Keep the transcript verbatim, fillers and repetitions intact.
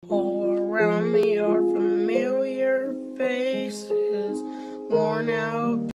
All around me are familiar faces, worn out